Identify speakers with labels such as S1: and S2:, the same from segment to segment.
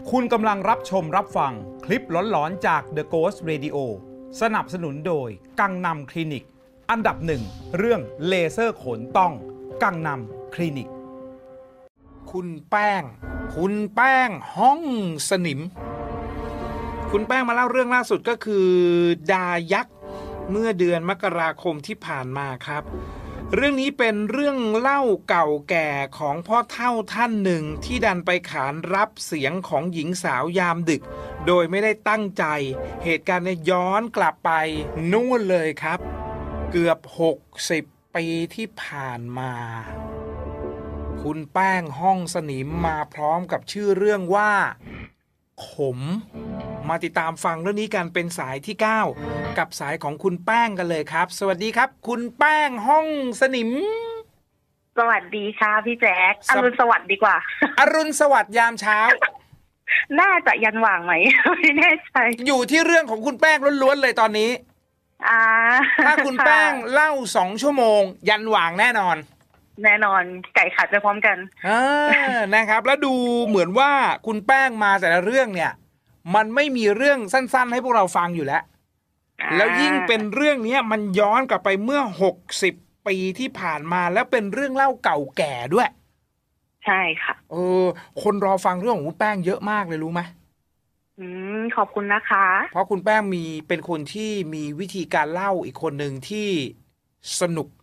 S1: คุณกำลังรับชมรับฟังคลิปหลอนๆจาก The Ghost Radio สนับสนุนโดยกังนำคลินิกอันดับหนึ่งเรื่องเลเซอร์ขนต้องกังนำคลินิก
S2: คุณแป้งห้องสนิมคุณแป้งมาเล่าเรื่องล่าสุดก็คือดายักษ์เมื่อเดือนมกราคมที่ผ่านมาครับเรื่องนี้เป็นเรื่องเล่าเก่าแก่ของพ่อเฒ่าท่านหนึ่งที่ดันไปขานรับเสียงของหญิงสาวยามดึกโดยไม่ได้ตั้งใจเหตุการณ์เนี่ยย้อนกลับไปนู่นเลยครับเกือบ60 ปีที่ผ่านมาคุณแป้งห้องสนิมมาพร้อมกับชื่อเรื่องว่าขมมาติดตามฟังเรื่องนี้กันเป็นสายที่9กับสายของคุณแป้งกันเลยครับสวัสดีครับคุณแป้งห้องสนิม
S3: สวัสดีค่ะพี่แจ๊คอรุณสวัสดิ์ดีกว่า
S2: อรุณสวัสดิ์ยามเช้า
S3: น่าจะยันหว่างไหมไม่แน่ใจ
S2: อยู่ที่เรื่องของคุณแป้งล้วนๆเลยตอนนี้ถ้าคุณแป้งเล่า2 ชั่วโมงยันหว่างแน่นอน
S3: ไก่ขัดไปพร้อมกัน
S2: นะครับแล้วดูเหมือนว่าคุณแป้งมาแต่ละเรื่องเนี่ยมันไม่มีเรื่องสั้นๆให้พวกเราฟังอยู่แล้วแล้วยิ่งเป็นเรื่องนี้มันย้อนกลับไปเมื่อ60 ปีที่ผ่านมาแล้วเป็นเรื่องเล่าเก่าแก่ด้วย
S3: ใช่ค่ะ
S2: คนรอฟังเรื่องของคุณแป้งเยอะมากเลยรู้ไหม
S3: ขอบคุณนะคะ
S2: เพราะคุณแป้งเป็นคนที่มีวิธีการเล่าอีกคนหนึ่งที่สนุก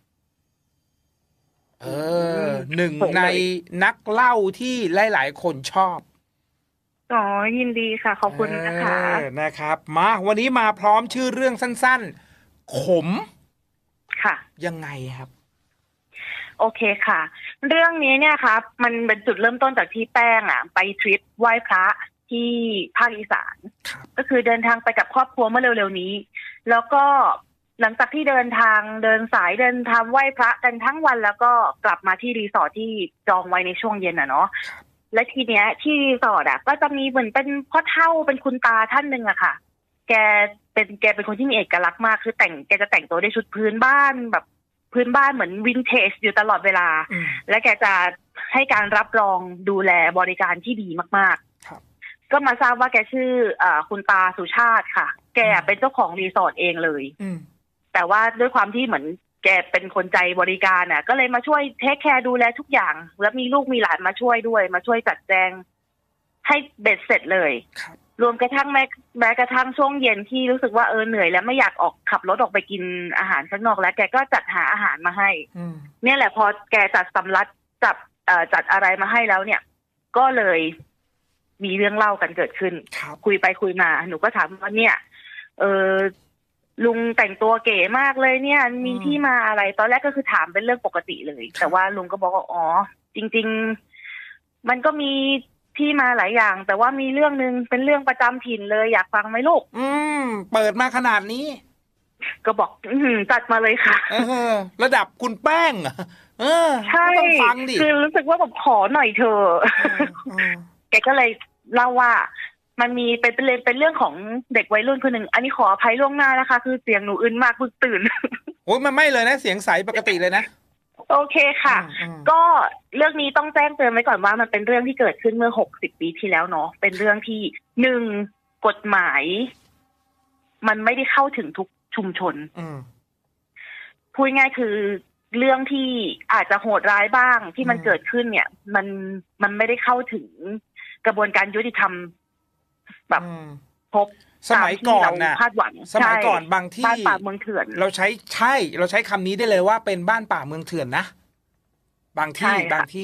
S2: หนึ่งในนักเล่าที่หลายๆคนชอบ
S3: ยินดีค่ะขอบคุณนะคะ
S2: นะครับมาวันนี้มาพร้อมชื่อเรื่องสั้นๆขม
S3: ค่ะ
S2: ยังไงครับ
S3: โอเคค่ะเรื่องนี้เนี่ยครับมันเป็นจุดเริ่มต้นจากที่แป้งไปทริปไหว้พระที่ภาคอีสานก็คือเดินทางไปกับครอบครัวเมื่อเร็วๆนี้แล้วก็หลังจากที่เดินทางเดินสายเดินทางไหว้พระกันทั้งวันแล้วก็กลับมาที่รีสอร์ทที่จองไว้ในช่วงเย็นเนาะและทีเนี้ยที่รีสอร์ทก็จะมีเหมือนเป็นพ่อเฒ่าเป็นคุณตาท่านหนึ่งอะค่ะแกเป็นคนที่มีเอกลักษณ์มากคือแกจะแต่งตัวด้วยชุดพื้นบ้านแบบพื้นบ้านเหมือนวินเทจอยู่ตลอดเวลาและแกจะให้การรับรองดูแลบริการที่ดีมากๆก็มาทราบว่าแกชื่อคุณตาสุชาติค่ะแกเป็นเจ้าของรีสอร์ทเองเลยแต่ว่าด้วยความที่เหมือนแกเป็นคนใจบริการก็เลยมาช่วยเทคแคร์ดูแลทุกอย่างแล้วมีลูกมีหลานมาช่วยด้วยมาช่วยจัดแจงให้เบ็ดเสร็จเลยรวมกระทั่งแม้กระทั่งช่วงเย็นที่รู้สึกว่าเหนื่อยแล้วไม่อยากออกขับรถออกไปกินอาหารข้างนอกแล้วแกก็จัดหาอาหารมาให้เนี่ยแหละพอแกจัดสำรับจัดอะไรมาให้แล้วเนี่ยก็เลยมีเรื่องเล่ากันเกิดขึ้นคุยไปคุยมาหนูก็ถามว่าเนี่ยลุงแต่งตัวเก๋มากเลยเนี่ยมีที่มาอะไรตอนแรกก็คือถามเป็นเรื่องปกติเลยแต่ว่าลุงก็บอกว่าจริงๆมันก็มีที่มาหลายอย่างแต่ว่ามีเรื่องนึงเป็นเรื่องประจำถิ่นเลยอยากฟังไหมลูก
S2: เปิดมาขนาดนี้
S3: ก็บอกจัดมาเลยค่ะ
S2: ระดับคุณแป้ง
S3: ใช่
S2: ต้องฟังดิ
S3: คือรู้สึกว่าแบบขอหน่อยเธอแกก็เลยเล่าว่ามันมีเป็นเรื่องของเด็กวัยรุ่นคนหนึ่งอันนี้ขออภัยล่วงหน้านะคะคือเสียงหนูอึนมากเพิ่งตื่น
S2: โอ้ยมันไม่เลยนะเสียงใสปกติเลยนะ
S3: โอเคค่ะก็เรื่องนี้ต้องแจ้งเตือนไว้ก่อนว่ามันเป็นเรื่องที่เกิดขึ้นเมื่อ60 ปีที่แล้วเนาะเป็นเรื่องที่1กฎหมายมันไม่ได้เข้าถึงทุกชุมชนพูดง่ายคือเรื่องที่อาจจะโหดร้ายบ้างที่มันเกิดขึ้นเนี่ยมันไม่ได้เข้าถึงกระบวนการยุติธรรมแบบพบ
S2: สมัยก่อนนะ
S3: คาดหวัง
S2: สมัยก่อนบางที่
S3: บ้านป่าเมืองเถื่อน
S2: เราใช้คำนี้ได้เลยว่าเป็นบ้านป่าเมืองเถื่อนนะบางที่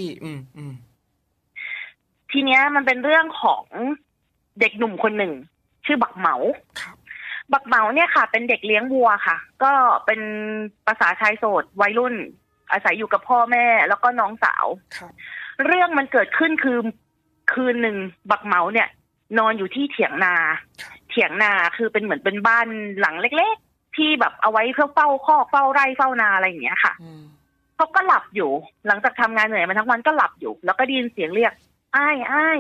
S3: ทีเนี้ยมันเป็นเรื่องของเด็กหนุ่มคนหนึ่งชื่อบักเหมาบักเหมาเนี่ยค่ะเป็นเด็กเลี้ยงวัวค่ะก็เป็นภาษาชายโสดวัยรุ่นอาศัยอยู่กับพ่อแม่แล้วก็น้องสาวเรื่องมันเกิดขึ้นคือคืนหนึ่งบักเหมาเนี่ยนอนอยู่ที่เถียงนาคือเป็นเหมือนเป็นบ้านหลังเล็กๆที่แบบเอาไว้เพื่อเฝ้าคอกเฝ้าไร่เฝ้านาอะไรอย่างเงี้ยค่ะเขาก็หลับอยู่หลังจากทำงานเหนื่อยมาทั้งวันก็หลับอยู่แล้วก็ได้ยินเสียงเรียกอ้าย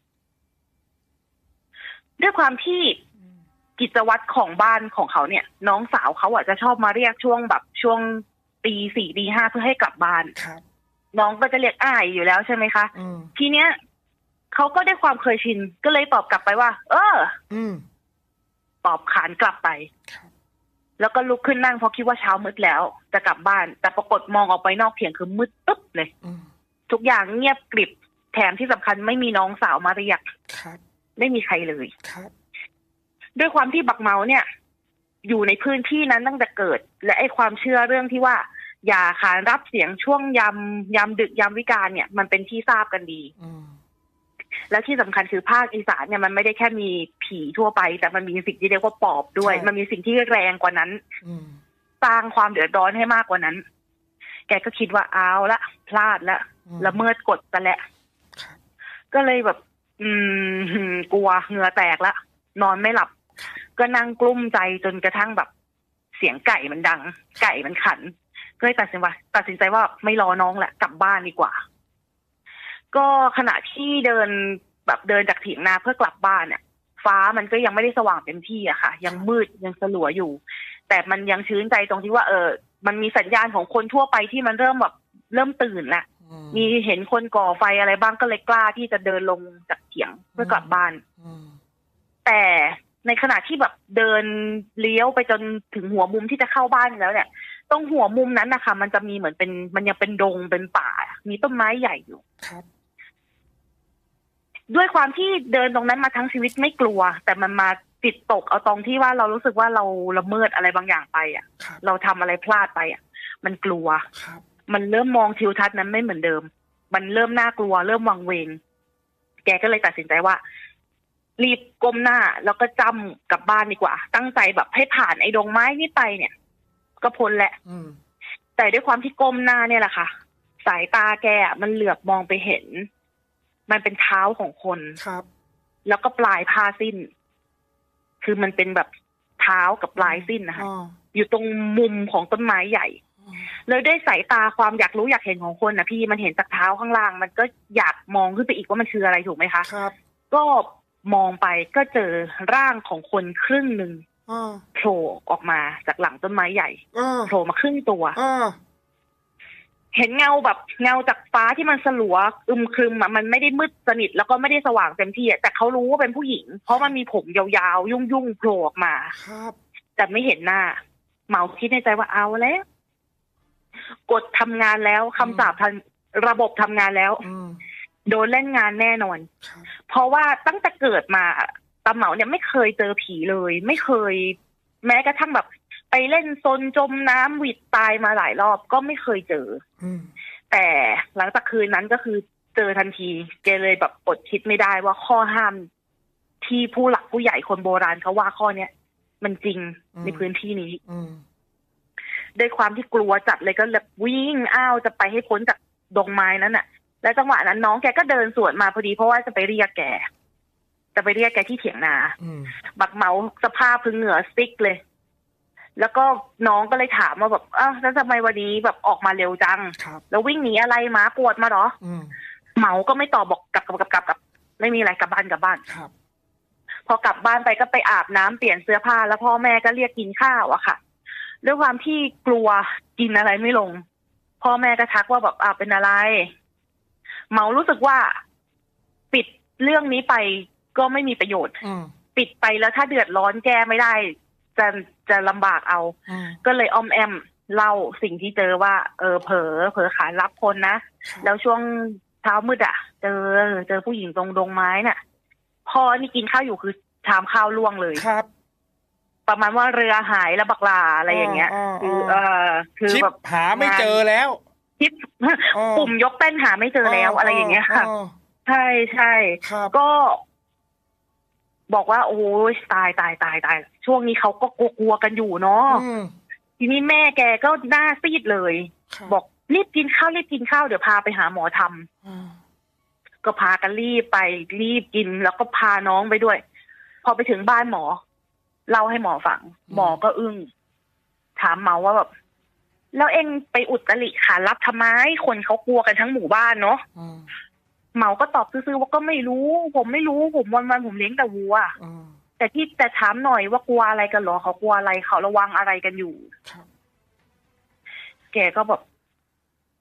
S3: ด้วยความที่กิจวัตรของบ้านของเขาเนี่ยน้องสาวเขาจะชอบมาเรียกช่วงตี 4 ตี 5เพื่อให้กลับบ้านน้องก็จะเรียกอ้ายอยู่แล้วใช่ไหมคะทีเนี้ยเขาก็ได้ความเคยชินก็เลยตอบกลับไปว่า ตอบขานกลับไปแล้วก็ลุกขึ้นนั่งเพราะคิดว่าเช้ามืดแล้วจะกลับบ้านแต่ปรากฏมองออกไปนอกเถียงคือมืดตึ๊บเลยทุกอย่างเงียบกริบแถมที่สำคัญไม่มีน้องสาวมาเรียกไม่มีใครเลยด้วยความที่บักเมาเนี่ยอยู่ในพื้นที่นั้นตั้งแต่เกิดและไอ้ความเชื่อเรื่องที่ว่าอย่าขานรับเสียงช่วงยามดึกยามวิกาลเนี่ยมันเป็นที่ทราบกันดีแล้วที่สำคัญคือภาคอีสานเนี่ยมันไม่ได้แค่มีผีทั่วไปแต่มันมีสิ่งที่เรียกว่าปอบด้วยมันมีสิ่งที่แรงกว่านั้นสร้างความเดือดร้อนให้มากกว่านั้น แกก็คิดว่าเอาละพลาดละละเมิดกฎซะแล้วก็เลยแบบกลัวเหงื่อแตกละนอนไม่หลับก็นั่งกลุ้มใจจนกระทั่งแบบเสียงไก่มันดังไก่มันขันก็เลยตัดสินใจว่าไม่รอน้องแหละกลับบ้านดีกว่าก็ขณะที่เดินจากเถียงนาเพื่อกลับบ้านเนี่ยฟ้ามันก็ยังไม่ได้สว่างเต็มที่อะค่ะยังมืดยังสลัวอยู่แต่มันยังชื้นใจตรงที่ว่ามันมีสัญญาณของคนทั่วไปที่มันเริ่มตื่นละมีเห็นคนก่อไฟอะไรบ้างก็เลยกล้าที่จะเดินลงจากเถียงเพื่อกลับบ้านแต่ในขณะที่แบบเดินเลี้ยวไปจนถึงหัวมุมที่จะเข้าบ้านแล้วเนี่ยตรงหัวมุมนั้นนะคะมันจะมีเหมือนเป็นมันยังเป็นดงเป็นป่ามีต้นไม้ใหญ่อยู่ด้วยความที่เดินตรงนั้นมาทั้งชีวิตไม่กลัวแต่มันมาติดตกเอาตรงที่ว่าเรารู้สึกว่าเราละเมิดอะไรบางอย่างไปอ่ะเราทำอะไรพลาดไปอ่ะมันกลัวมันเริ่มมองทิวทัศน์นั้นไม่เหมือนเดิมมันเริ่มน่ากลัวเริ่มวังเวงแกก็เลยตัดสินใจว่ารีบก้มหน้าแล้วก็จ้ำกลับบ้านดีกว่าตั้งใจแบบให้ผ่านไอ้ดงไม้นี่ไปเนี่ยก็พ้นแหละแต่ด้วยความที่ก้มหน้าเนี่ยแหละค่ะสายตาแกมันเหลือบมองไปเห็นมันเป็นเท้าของคนครับแล้วก็ปลายผ้าสิ้นคือมันเป็นแบบเท้ากับปลายสิ้นนะคะอยู่ตรงมุมของต้นไม้ใหญ่เลยด้วยสายตาความอยากรู้อยากเห็นของคนนะพี่มันเห็นจากเท้าข้างล่างมันก็อยากมองขึ้นไปอีกว่ามันคืออะไรถูกไหมคะครับก็มองไปก็เจอร่างของคนครึ่งหนึ่งโผล่ออกมาจากหลังต้นไม้ใหญ่โผล่มาครึ่งตัวเห็นเงาแบบเงาจากฟ้าที่มันสลัวครึมมันไม่ได้มืดสนิทแล้วก็ไม่ได้สว่างเต็มที่แต่เขารู้ว่าเป็นผู้หญิงเพราะมันมีผมยาวๆยุ่งๆโผล่ออกมาครับแต่ไม่เห็นหน้าเหมาคิดในใจว่าเอาแล้วกดทำงานแล้วคำสาประบบทำงานแล้วโดนเล่นงานแน่นอนเพราะว่าตั้งแต่เกิดมาตาเหมาเนี่ยไม่เคยเจอผีเลยไม่เคยแม้กระทั่งแบบไปเล่นซนจมน้ำหวิดตายมาหลายรอบก็ไม่เคยเจอแต่หลังจากคืนนั้นก็คือเจอทันทีแกเลยแบบอดคิดไม่ได้ว่าข้อห้ามที่ผู้หลักผู้ใหญ่คนโบราณเขาว่าข้อเนี้ยมันจริงในพื้นที่นี้ด้วยความที่กลัวจัดเลยก็แบบวิ่งอ้าวจะไปให้พ้นจากดงไม้นั้นน่ะแล้วจังหวะนั้นน้องแกก็เดินสวนมาพอดีเพราะว่าจะไปเรียกแกที่เถียงนาบักเมาสภาพคือเหงื่อซิกเลยแล้วก็น้องก็เลยถามว่าแบบแล้วทำไมวันนี้แบบออกมาเร็วจังแล้ววิ่งหนีอะไรหมาปวดมาเหรอเหมาก็ไม่ตอบบอกกลับไม่มีอะไรกลับบ้านพอกลับบ้านไปก็ไปอาบน้ำเปลี่ยนเสื้อผ้าแล้วพ่อแม่ก็เรียกกินข้าวอะค่ะด้วยความที่กลัวกินอะไรไม่ลงพ่อแม่ก็ทักว่าแบบเป็นอะไรเหมารู้สึกว่าปิดเรื่องนี้ไปก็ไม่มีประโยชน์ปิดไปแล้วถ้าเดือดร้อนแก้ไม่ได้จะลำบากเอาก็เลยอ้อมแอมเล่าสิ่งที่เจอว่าเผลอขายรับคนนะแล้วช่วงเช้ามืดเจอผู้หญิงตรงดงไม้น่ะพ่อนี่กินข้าวอยู่คือชามข้าวล่วงเลยครับประมาณว่าเรือหายแล้วบักลาอะไรอย่างเงี้ยคือแบบ
S2: หาไม่เจอแล้ว
S3: ชิปปุ่มยกเต้นหาไม่เจอแล้วอะไรอย่างเงี้ยค่ะใช่ก็บอกว่าโอ้ยตายช่วงนี้เขาก็กลัวกันอยู่เนาะทีนี้แม่แกก็หน้าซีดเลยบอกรีบกินข้าวเดี๋ยวพาไปหาหมอทำก็พากันรีบกินแล้วก็พาน้องไปด้วยพอไปถึงบ้านหมอเล่าให้หมอฟังหมอก็อึ้งถามเมาว่าแบบแล้วเอ็งไปอุตริขารับทำไมคนเขากลัวกันทั้งหมู่บ้านเนาะเหมาก็ตอบซื่อๆว่าก็ไม่รู้ผมวันผมเลี้ยงแต่วัวแต่ถามหน่อยว่ากลัวอะไรกันหรอเขากลัวอะไรเขาระวังอะไรกันอยู่แกก็แบบ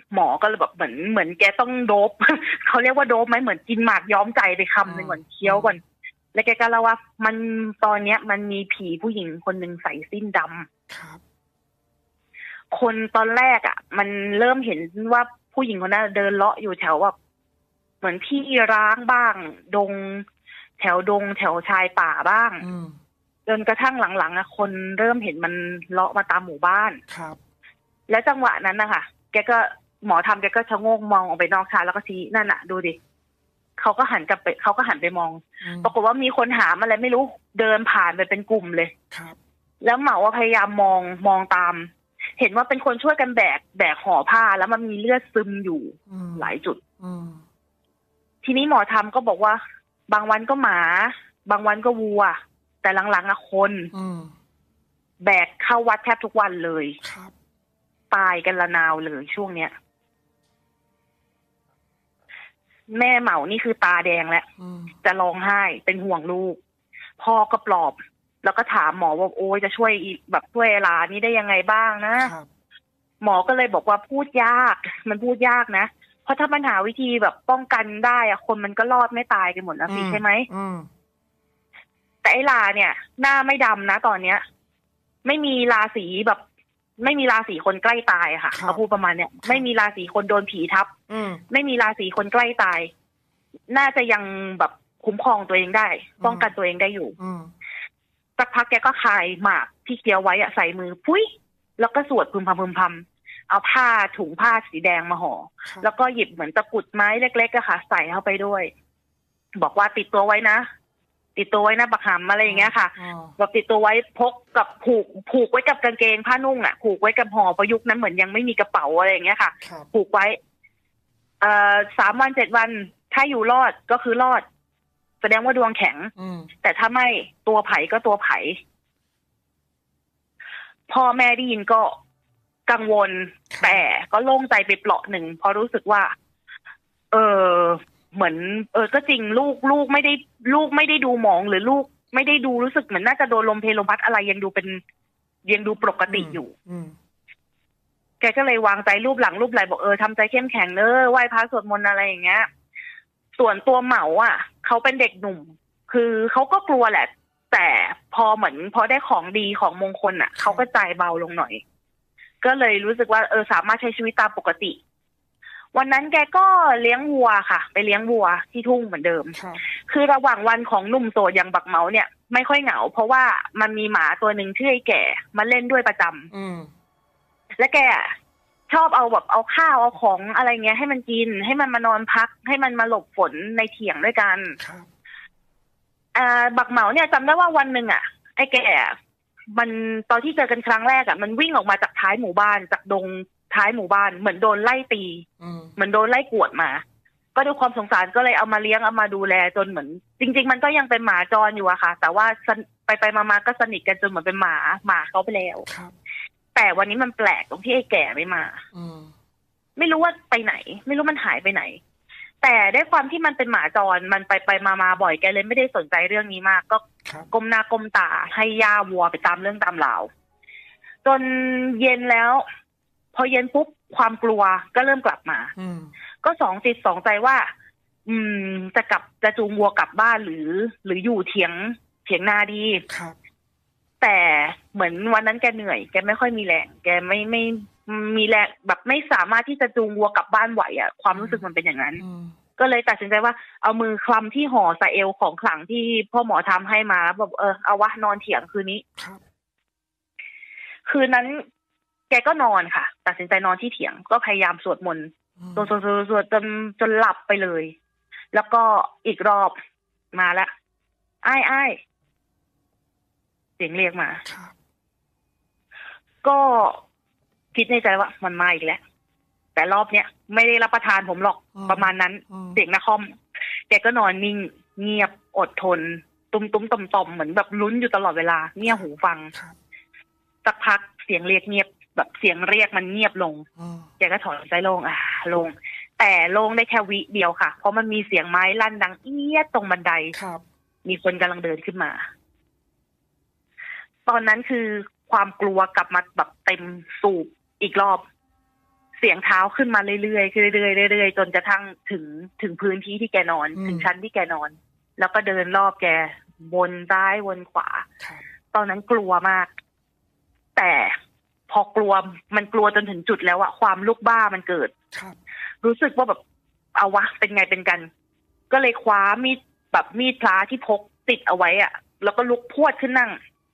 S3: หมอก็เลยแบบเหมือนแกต้องโดบ เขาเรียกว่าโดบไหมเหมือนกินหมากย้อมใจไปคำหนึ่งก่อนเคี้ยวก่อนแล้วแกก็เล่าว่ามันตอนเนี้ยมันมีผีผู้หญิงคนหนึ่งใส่สิ้นดำ
S2: ครับ
S3: คนตอนแรกอ่ะมันเริ่มเห็นว่าผู้หญิงคนนั้นเดินเลาะอยู่แถวแบบเหมือนที่ร้างบ้างดงแถวชายป่าบ้างจนกระทั่งหลังๆอ่ะคนเริ่มเห็นมันเลาะมาตามหมู่บ้าน
S2: ครับ
S3: แล้วจังหวะนั้นนะคะแกก็หมอทำแกก็ชะโงกมองออกไปนอกชายแล้วก็ชี้นั่นน่ะดูดิเขาก็หันไปมองปรากฏว่ามีคนหามอะไรไม่รู้เดินผ่านไปเป็นกลุ่มเลย
S2: ครับ
S3: แล้วเหมาว่าพยายามมองตามเห็นว่าเป็นคนช่วยกันแบกห่อผ้าแล้วมันมีเลือดซึมอยู่หลายจุดทีนี้หมอทำก็บอกว่าบางวันก็หมาบางวันก็วัวแต่หลังๆอะคนแบกเข้าวัดแทบทุกวันเลย
S2: ครับ
S3: ตายกันละนาวเลยช่วงเนี้ยแม่เหมานี่คือตาแดงแล้วจะร้องไห้เป็นห่วงลูกพ่อก็ปลอบแล้วก็ถามหมอว่าโอ้ยจะช่วยแบบช่วยหลานนี้ได้ยังไงบ้างนะหมอก็เลยบอกว่าพูดยากมันพูดยากนะเพราะถ้ามันหาวิธีแบบป้องกันได้อะคนมันก็รอดไม่ตายกันหมดนะพี่ใช่ไหมแต่ไอ้ลาเนี่ยหน้าไม่ดำนะตอนเนี้ยไม่มีราศีแบบไม่มีราศีคนใกล้ตายค่ะเขาพูดประมาณเนี้ยไม่มีราศีคนโดนผีทับไม่มีราศีคนใกล้ตายน่าจะยังแบบคุ้มครองตัวเองได้ป้องกันตัวเองได้อยู่สักพักแกก็คายหมากที่เคี้ยวไว้อะใส่มือพุ้ยแล้วก็สวดพึมพำเอาผ้าถุงผ้าสีแดงมาห่อแล้วก็หยิบเหมือนตะกุดไม้เล็กๆอะค่ะใส่เข้าไปด้วยบอกว่าติดตัวไว้นะบักหำอะไรอย่างเงี้ยค่ะแบบติดตัวไว้พกกับผูกไว้กับกางเกงผ้านุ่งอะผูกไว้กับห่อประยุกต์นั้นเหมือนยังไม่มีกระเป๋าอะไรอย่างเงี้ยค่ะผูกไว้3 วัน7 วันถ้าอยู่รอดก็คือรอดแสดงว่าดวงแข็งแต่ถ้าไม่ตัวไผ่ก็ตัวไผ่พ่อแม่ได้ยินก็กังวลแต่ก็โล่งใจไปเปราะหนึ่งพอรู้สึกว่าเหมือนก็จริงลูกไม่ได้ดูหมองหรือลูกไม่ได้ดูรู้สึกเหมือนน่าจะโดนลมเพลลมพัดอะไรยังดูปกติอยู่แกก็เลยวางใจรูปหลังรูปไหลบอกทำใจเข้มแข็งไหว้พระสวดมนต์อะไรอย่างเงี้ยส่วนตัวเหมาอ่ะเขาเป็นเด็กหนุ่มคือเขาก็กลัวแหละแต่พอได้ของดีของมงคลอ่ะเขาก็ใจเบาลงหน่อยก็เลยรู้สึกว่าสามารถใช้ชีวิตตามปกติวันนั้นแกก็เลี้ยงวัวค่ะไปเลี้ยงวัวที่ทุ่งเหมือนเดิมคือระหว่างวันของหนุ่มโสดอย่างบักเมาเนี่ยไม่ค่อยเหงาเพราะว่ามันมีหมาตัวหนึ่งชื่อไอ้แก่มาเล่นด้วยประจำและแกชอบเอาข้าวเอาของอะไรเงี้ยให้มันกินให้มันมานอนพักให้มันมาหลบฝนในเถียงด้วยกันบักเหมาเนี่ยจำได้ว่าวันหนึ่งอ่ะไอ้แก่มันตอนที่เจอกันครั้งแรกอ่ะมันวิ่งออกมาจากท้ายหมู่บ้านจากดงท้ายหมู่บ้านเหมือนโดนไล่ตีเหมือนโดนไล่กวดมาก็ด้วยความสงสารก็เลยเอามาเลี้ยงเอามาดูแลจนเหมือนจริงๆมันก็ยังเป็นหมาจรอยู่อะค่ะแต่ว่าไปมาก็สนิทกันจนเหมือนเป็นหมาเขาไปแล้วแต่วันนี้มันแปลกตรงที่ไอ้แก่ไม่มาไม่รู้ว่าไปไหนไม่รู้มันหายไปไหนแต่ด้วยความที่มันเป็นหมาจรมันไปมาบ่อยแกเลยไม่ได้สนใจเรื่องนี้มากก็ก้มหน้าก้มตาให้ย่าวัวไปตามเรื่องตามราวจนเย็นแล้วพอเย็นปุ๊บความกลัวก็เริ่มกลับมาก็สองจิตสองใจว่าจะจูงวัวกลับบ้านหรืออยู่เถียงนาดีแต่เหมือนวันนั้นแกเหนื่อยแกไม่ค่อยมีแรงแกไม่มีแรงแบบไม่สามารถที่จะจูงวัวกลับบ้านไหวอ่ะความรู้สึกมันเป็นอย่างนั้นก็เลยตัดสินใจว่าเอามือคลำที่ห่อใส่เอวของขลังที่พ่อหมอทำให้มาแบบเอาวะนอนเถียงคืนนี้คืนนั้นแกก็นอนค่ะตัดสินใจนอนที่เถียงก็พยายามสวดมนต์สวดจนหลับไปเลยแล้วก็อีกรอบมาละอ้ายเสียงเรียกมาก็คิดในใจว่ามันมาอีกแล้วแต่รอบเนี้ยไม่ได้รับประทานผมหรอกประมาณนั้นเสียงนครแกก็นอนนิ่งเงียบอดทนตุ้มต่อมเหมือนแบบลุ้นอยู่ตลอดเวลาเงี่ยหูฟังสักพักเสียงเรียกเงียบแบบเสียงเรียกมันเงียบลงแกก็ถอนใจโล่งลงแต่โล่งได้แค่วิเดียวค่ะเพราะมันมีเสียงไม้ลั่นดังเอี้ยตรงบันไดมีคนกำลังเดินขึ้นมาตอนนั้นคือความกลัวกลับมาแบบเต็มสูบอีกรอบเสียงเท้าขึ้นมาเรื่อยๆเรื่อยๆเรื่อยๆจนกระทั่งถึงพื้นที่ที่แกนอนถึงชั้นที่แกนอนแล้วก็เดินรอบแกวนซ้ายวนขวาตอนนั้นกลัวมากแต่พอกลัวมันกลัวจนถึงจุดแล้วอะความลูกบ้ามันเกิดรู้สึกว่าแบบเอาวะเป็นไงเป็นกันก็เลยคว้ามีดแบบมีดพระที่พกติดเอาไว้อะแล้วก็ลุกพรวดขึ้นนั่ง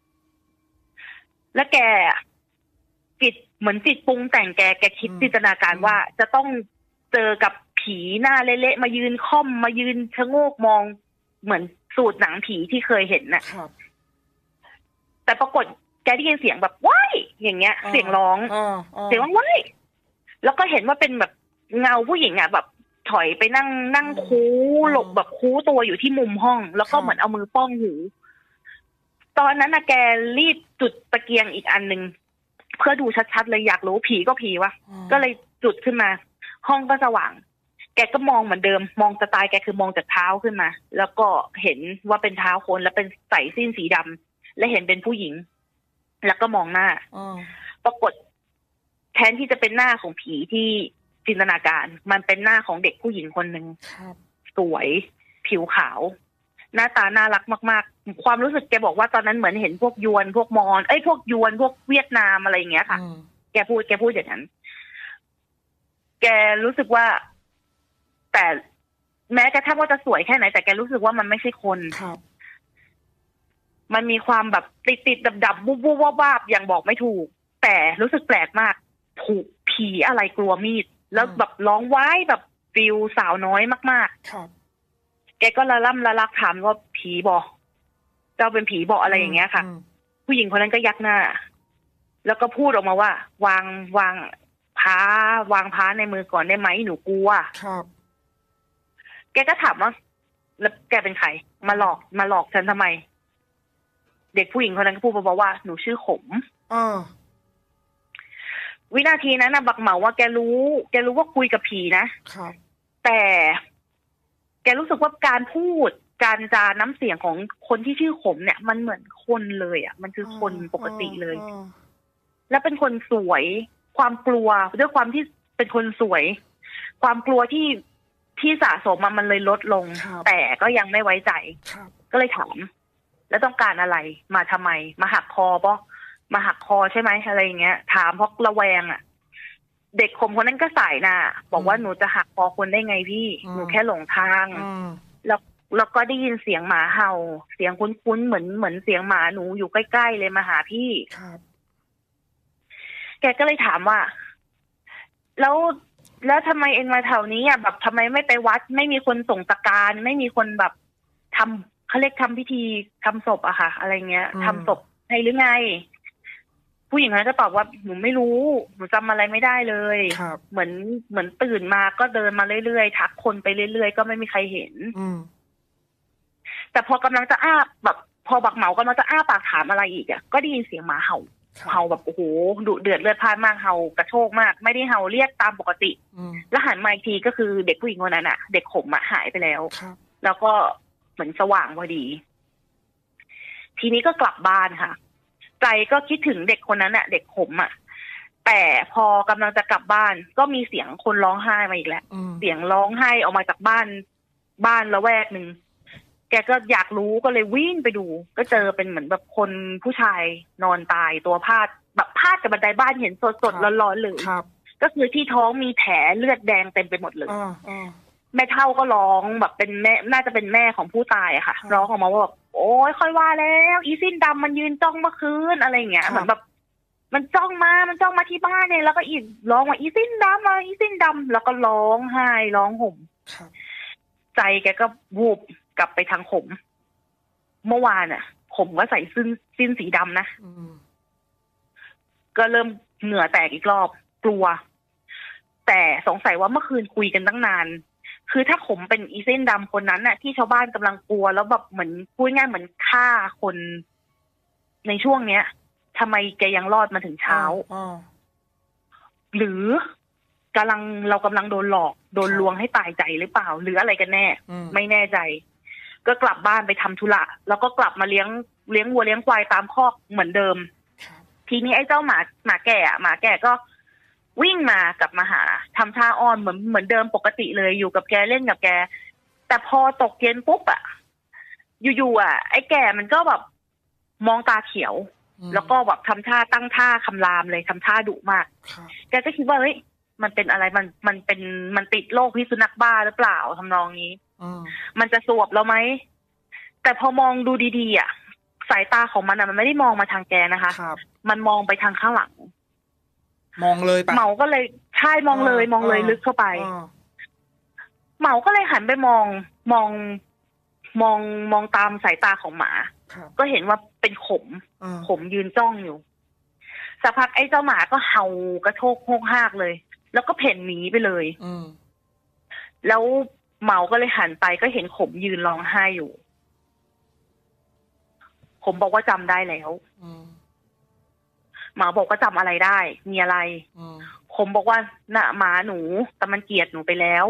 S3: แล้วแกเหมือนจิตปรุงแต่งแกคิดจินตนาการว่าจะต้องเจอกับผีหน้าเละๆมายืนค่อมมายืนชะโงกมองเหมือนสูตรหนังผีที่เคยเห็นน่ะแต่ปรากฏแกได้ยินเสียงแบบว้ายอย่างเงี้ยเสียงร้องเสียงว้ายแล้วก็เห็นว่าเป็นแบบเงาผู้หญิงอ่ะแบบถอยไปนั่งคูหลบแบบคูตัวอยู่ที่มุมห้องแล้วก็เหมือนเอามือป้องหูตอนนั้นน่ะแกรีบจุดตะเกียงอีกอันนึงเพื่อดูชัดๆเลยอยากรู้ผีก็ผีวะก็เลยจุดขึ้นมาห้องก็สว่างแกก็มองเหมือนเดิมมองสไตล์แกคือมองจากเท้าขึ้นมาแล้วก็เห็นว่าเป็นเท้าคนแล้วเป็นใส่สิ้นสีดำและเห็นเป็นผู้หญิงแล้วก็มองหน้าปรากฏแทนที่จะเป็นหน้าของผีที่จินตนาการมันเป็นหน้าของเด็กผู้หญิงคนหนึ่งสวยผิวขาวหน้าตาน่ารักมากๆความรู้สึกแกบอกว่าตอนนั้นเหมือนเห็นพวกยวนพวกมอญพวกยวนพวกเวียดนามอะไรอย่างเงี้ยค่ะแกพูดอย่างนั้นแกรู้สึกว่าแต่แม้กระทั่งว่าจะสวยแค่ไหนแต่แกรู้สึกว่ามันไม่ใช่คนมันมีความแบบติดดับวูบวาบอย่างบอกไม่ถูกแต่รู้สึกแปลกมากถูกผีอะไรกลัวมีดแล้วแบบร้องว้ายแบบฟิลสาวน้อยมากๆแกก็ละล่ำละลักถามว่าผีบอกเจ้าเป็นผีบอกอะไรอย่างเงี้ยค่ะผู้หญิงคนนั้นก็ยักหน้าแล้วก็พูดออกมาว่าวางพ้าในมือก่อนได้ไหมหนูกลัวแกก็ถามว่าแล้วแกเป็นใครมาหลอกฉันทำไมเด็กผู้หญิงคนนั้นก็พูดบอกว่าหนูชื่อขมวินาทีนั้นนะบักเหมาว่าแกรู้ว่าคุยกับผีนะแต่แกรู้สึกว่าการพูดการจาน้ำเสียงของคนที่ชื่อขมเนี่ยมันเหมือนคนเลยอ่ะมันคือคนปกติเลยแล้วเป็นคนสวยความกลัวด้วยความที่เป็นคนสวยความกลัวที่สะสมมันเลยลดลงแต่ก็ยังไม่ไว้ใจก็เลยถามแล้วต้องการอะไรมาทำไมมาหักคอปะมาหักคอใช่ไหมอะไรอย่างเงี้ยถามเพราะระแวงอ่ะเด็กข่มคนนั้นก็สายหน้าบอกว่าหนูจะหักคอคนได้ไงพี่หนูแค่หลงทางแล้วก็ได้ยินเสียงหมาเห่าเสียงคุ้นๆเหมือนเสียงหมาหนูอยู่ใกล้ๆเลยมาหาพี่แกก็เลยถามว่าแล้วทำไมเองมาแถวนี้อ่ะแบบทำไมไม่ไปวัดไม่มีคนส่งตะการไม่มีคนแบบเขาเรียกทำพิธีทำศพอะค่ะอะไรเงี้ยทำศพให้หรือไงผู้หญิงคนนั้นก็ตอบว่าหนูไม่รู้หนูจำอะไรไม่ได้เลยเหมือนตื่นมาก็เดินมาเรื่อยๆทักคนไปเรื่อยๆก็ไม่มีใครเห็นแต่พอกำลังจะแบบพอบักเหมากำลังจะปากถามอะไรอีกอะก็ได้ยินเสียงหมาเห่าแบบโอ้โหดุเดือดเลือดพล่านมากเห่ากระโชกมากไม่ได้เห่าเรียกตามปกติแล้วหันมาอีกทีก็คือเด็กผู้หญิงคนนั้นอะเด็กขมอะหายไปแล้วแล้วก็เหมือนสว่างพอดีทีนี้ก็กลับบ้านค่ะใจก็คิดถึงเด็กคนนั้นอะเด็กขมอะแต่พอกำลังจะกลับบ้านก็มีเสียงคนร้องไห้มาอีกแล้วเสียงร้องไห้ออกมาจากบ้านละแวกหนึ่งแกก็อยากรู้ก็เลยวิ่งไปดูก็เจอเป็นเหมือนแบบคนผู้ชายนอนตายตัวพาดกับบันไดบ้านเห็นสดๆร้อนๆเลยก็คือที่ท้องมีแผลเลือดแดงเต็มไปหมดเลยแม่เฒ่าก็ร้องแบบเป็นแม่น่าจะเป็นแม่ของผู้ตายอะค่ะร้องออกมาว่าแบบโอ้ยค่อยว่าแล้วอีสิ้นดำมันยืนจ้องเมื่อคืนอะไรอย่างเงี้ยเหมือนแบบมันจ้องมาที่บ้านเนี่ยแล้วก็อีร้องว่าอีสิ้นดำแล้วก็ร้องไห้ร้องห่มใจแกก็วูบกลับไปทางขมเมื่อวานอะขมก็ใส่สิ้นสีดำนะก็เริ่มเหงื่อแตกอีกรอบกลัวแต่สงสัยว่าเมื่อคืนคุยกันตั้งนานคือถ้าขมเป็นอีเส้นดำคนนั้นน่ะที่ชาวบ้านกำลังกลัวแล้วแบบเหมือนพูดง่ายเหมือนฆ่าคนในช่วงเนี้ยทำไมแกยังรอดมาถึงเช้าหรือเรากำลังโดนหลอกโดนลวงให้ตายใจหรือเปล่าหรืออะไรกันแน่ไม่แน่ใจก็กลับบ้านไปทำธุระแล้วก็กลับมาเลี้ยงวัวเลี้ยงควายตามคอกเหมือนเดิมทีนี้ไอ้เจ้าหมาแก่ก็วิ่งมากลับมาหาทำท่าอ้อนเหมือนเดิมปกติเลยอยู่กับแกเล่นกับแกแต่พอตกเย็นปุ๊บอะอยู่ๆอะไอ้แก่มันก็แบบมองตาเขียวแล้วก็แบบทำท่าตั้งท่าคำรามเลยทำท่าดุมากแกก็คิดว่าเฮ้ยมันเป็นอะไรมันติดโรคพิษสุนัขบ้าหรือเปล่าทำนองนี้มันจะสวบเราไหมแต่พอมองดูดีๆอะสายตาของมันอะมันไม่ได้มองมาทางแกนะคะมันมองไปทางข้างหลัง
S2: มองเลยปะ
S3: เหมาก็เลยใช่มองเลยลึกเข้าไปเหมาก็เลยหันไปมองตามสายตาของหมาก็เห็นว่าเป็นขมยืนจ้องอยู่สักพักไอ้เจ้าหมาก็เห่ากระโชกโฮกฮากเลยแล้วก็เพ่นหนีไปเลยแล้วเหมาก็เลยหันไปก็เห็นขมยืนร้องไห้อยู่ขมบอกว่าจำได้แล้วหมาบอกว่าจำอะไรได้มีอะไรผมบอกว่าน่ะหมาหนูแต่มันเกลียดหนูไปแล้ว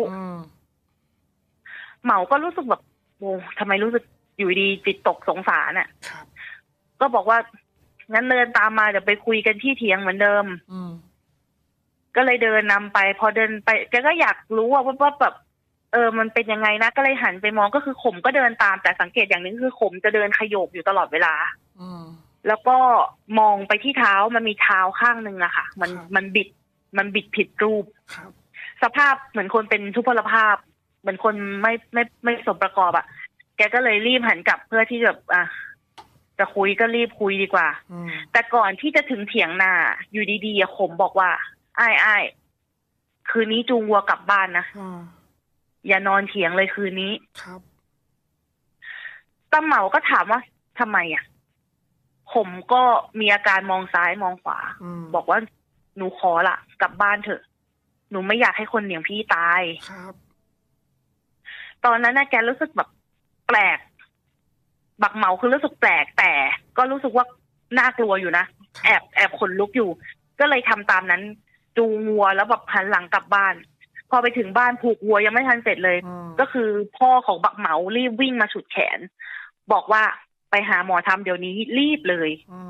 S3: เหมาก็รู้สึกแบบโอ้ทำไมรู้สึกอยู่ดีจิตตกสงสารน่ะก็บอกว่างั้นเดินตามมาเดี๋ยวไปคุยกันที่เถียงเหมือนเดิมก็เลยเดินนำไปพอเดินไปแกก็อยากรู้ว่าแบบมันเป็นยังไงนะก็เลยหันไปมองก็คือขมก็เดินตามแต่สังเกตอย่างนึงคือขมจะเดินขยโยกอยู่ตลอดเวลาแล้วก็มองไปที่เท้ามันมีเท้าข้างนึงอะค่ะมันบิดผิดรูปสภาพเหมือนคนเป็นทุพพลภาพเหมือนคนไม่สมประกอบอะแกก็เลยรีบหันกลับเพื่อที่แบบจะคุยก็รีบคุยดีกว่าแต่ก่อนที่จะถึงเถียงนาอยู่ดีๆขมบอกว่าอ้ายคืนนี้จูงวัวกลับบ้านนะอย่านอนเถียงเลยคืนนี้ครับตาเหมาก็ถามว่าทำไมผมก็มีอาการมองซ้ายมองขวาบอกว่าหนูขอละกลับบ้านเถอะหนูไม่อยากให้คนอย่างพี่ตายครับตอนนั้นแกรู้สึกแบบแปลกบักเหมาคือรู้สึกแปลกแต่ก็รู้สึกว่าน่ากลัวอยู่นะแอบขนลุกอยู่ก็เลยทำตามนั้นจูงวัวแล้วแบบหันหลังกลับบ้านพอไปถึงบ้านผูกวัวยังไม่ทันเสร็จเลยก็คือพ่อของบักเหมารีบวิ่งมาฉุดแขนบอกว่าไปหาหมอทำเดี๋ยวนี้รีบเลย